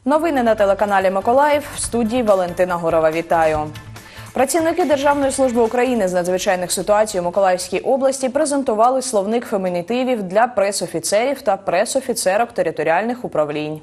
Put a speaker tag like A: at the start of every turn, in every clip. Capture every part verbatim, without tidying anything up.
A: Новини на телеканалі «Миколаїв», в студії Валентина Гурова. Вітаю. Працівники Державної служби України з надзвичайних ситуацій у Миколаївській області презентували словник фемінітивів для пресофіцерів та пресофіцерок територіальних управлінь.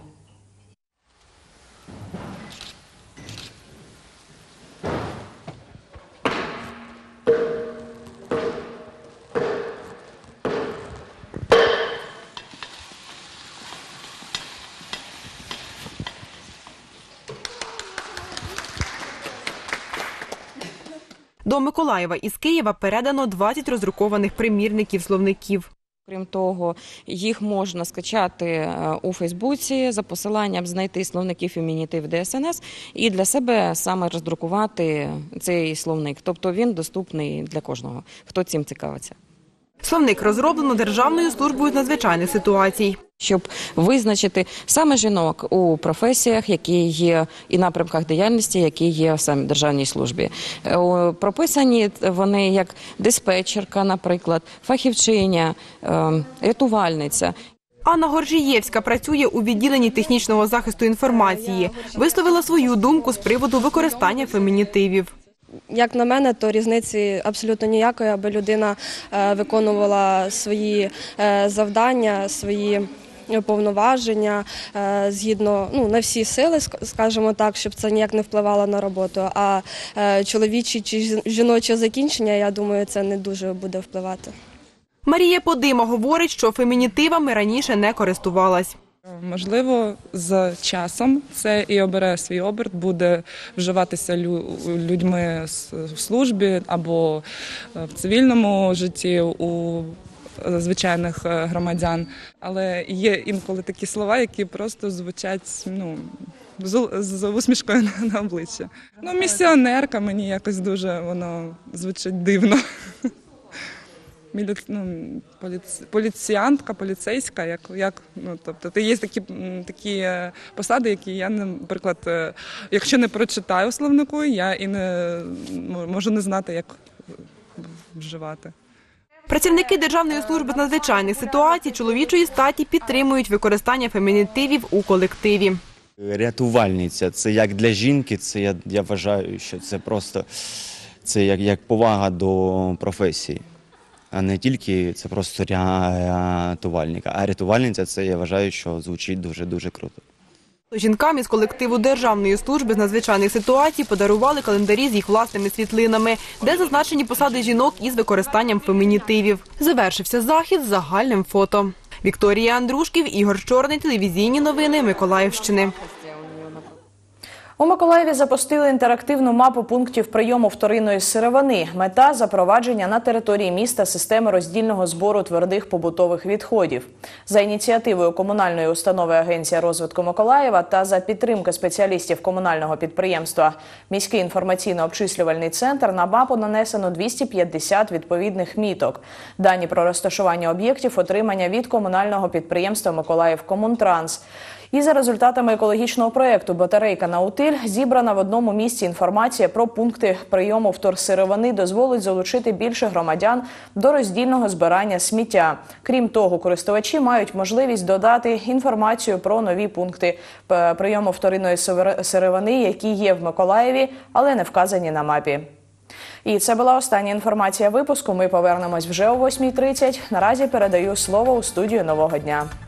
B: До Миколаєва із Києва передано двадцять роздрукованих примірників словників.
C: Крім того, їх можна скачати у Фейсбуці, за посиланням знайти словники фемінітив Д С Н С і для себе саме роздрукувати цей словник. Тобто він доступний для кожного, хто цим цікавиться.
B: Словник розроблено Державною службою з надзвичайних ситуацій.
C: Щоб визначити саме жінок у професіях, які є, і напрямках діяльності, які є в самій державній службі. Прописані вони як диспетчерка, наприклад, фахівчиня, рятувальниця.
B: Анна Горжієвська працює у відділенні технічного захисту інформації. Висловила свою думку з приводу використання фемінітивів.
D: Як на мене, то різниці абсолютно ніякої, аби людина виконувала свої завдання, свої повноваження згідно, ну, на всі сили, скажімо так, щоб це ніяк не впливало на роботу. А чоловічі чи жіноче закінчення, я думаю, це не дуже буде впливати.
B: Марія Подима говорить, що фемінітивами раніше не користувалась.
E: Можливо, з часом це і обере свій оберт, буде вживатися людьми в службі або в цивільному житті у звичайних громадян. Але є інколи такі слова, які просто звучать, ну, з усмішкою на обличчі. Ну, місіонерка, мені якось дуже воно звучить дивно. Ну, поліці... поліціянтка, поліцейська, як, як, ну, тобто, є такі, такі посади, які я, наприклад, якщо не прочитаю словнику, я і не можу не знати, як вживати.
B: Працівники Державної служби з надзвичайних ситуацій чоловічої статі підтримують використання фемінітивів у колективі.
F: Рятувальниця – це як для жінки, це я, я вважаю, що це просто це як, як повага до професії. А не тільки це просто рятувальника, а рятувальниця – це, я вважаю, що звучить дуже-дуже круто.
B: Жінкам із колективу Державної служби з надзвичайних ситуацій подарували календарі з їх власними світлинами, де зазначені посади жінок із використанням фемінітивів. Завершився захід з загальним фото. Вікторія Андрушків, Ігор Чорний, телевізійні новини Миколаївщини.
A: У Миколаєві запустили інтерактивну мапу пунктів прийому вторинної сировини. Мета – запровадження на території міста системи роздільного збору твердих побутових відходів. За ініціативою комунальної установи Агенція розвитку Миколаєва та за підтримки спеціалістів комунального підприємства «Міський інформаційно-обчислювальний центр» на мапу нанесено двісті п'ятдесят відповідних міток. Дані про розташування об'єктів отримання від комунального підприємства «Миколаївкомунтранс». І за результатами екологічного проєкту «Батарейка на утиль» зібрана в одному місці інформація про пункти прийому вторсировини дозволить залучити більше громадян до роздільного збирання сміття. Крім того, користувачі мають можливість додати інформацію про нові пункти прийому вторинної сировини, які є в Миколаєві, але не вказані на мапі. І це була остання інформація випуску. Ми повернемось вже о восьмій тридцять. Наразі передаю слово у студію «Нового дня».